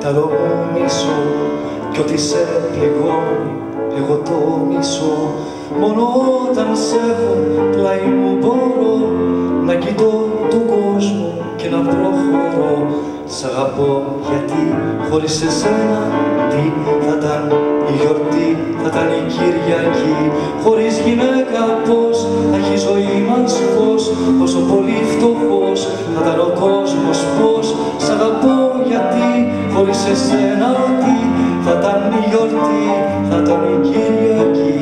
κύτταρο μου μισώ κι ό,τι σε πληγώνει εγώ το μισώ. Μόνο όταν σε έχω πλάι μου μπορώ να κοιτώ τον κόσμο και να προχωρώ. Σ' αγαπώ γιατί χωρίς εσένα τι θα ήταν η γιορτή, θα ήταν η Κυριακή. Χωρίς γυναίκα πώς θα έχει η ζωή μας φως, πόσο πολύ φτωχός θα ήταν ο κόσμος πώς. Σ' αγαπώ γιατί χωρίς εσένα τι θα ήταν η γιορτή, θα ήταν η Κυριακή.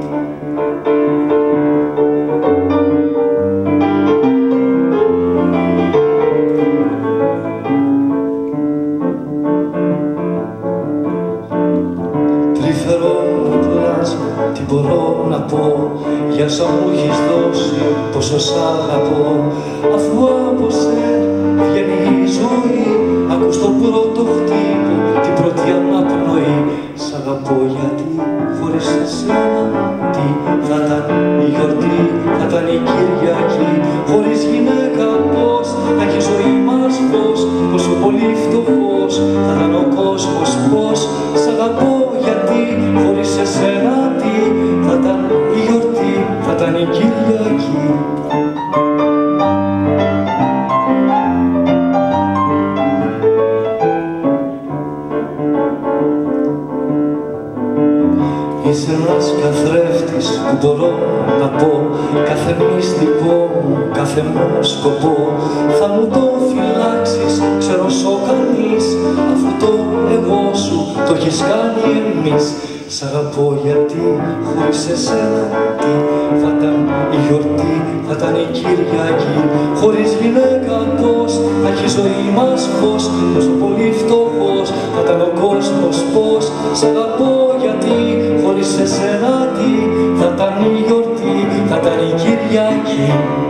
Τι μπορώ να πω για όσα μου έχεις δώσει, πόσο σ' αγαπώ. Αφού από σένα βγαίνει η ζωή, ακούς το πρώτο χτύπο, την πρώτη αναπνοή. Σ' αγαπώ γιατί χωρίς εσένα τι θα ήταν η γιορτή, θα ήταν η Κυριακή. Χωρίς γυναίκα πώς θα έχει η ζωή μας φως, πόσο πολύ φτωχός θα ήταν ο κόσμος πώς. Σ' αγαπώ γιατί χωρίς εσένα τι θα ήταν η γιορτή, θα ήταν η Κυριακή. Είσαι ένας καθρέφτης που μπορώ να πω, κάθε μυστικό μου, κάθε μου σκοπό. Θα μου το φυλάξεις, ξέρω σ' κανείς, αφού το εγώ σου το έχεις κάνει εμείς. Σ' αγαπώ γιατί χωρίς εσένα τι θα ήταν η γιορτή, θα ήταν η Κυριακή. Χωρίς γυναίκα πώς θα έχει η ζωή μας φως, πόσο πολύ φτωχός θα ήταν ο κόσμος πώς. Σ' αγαπώ γιατί χωρίς εσένα τι θα ήταν η γιορτή, θα ήταν η Κυριακή.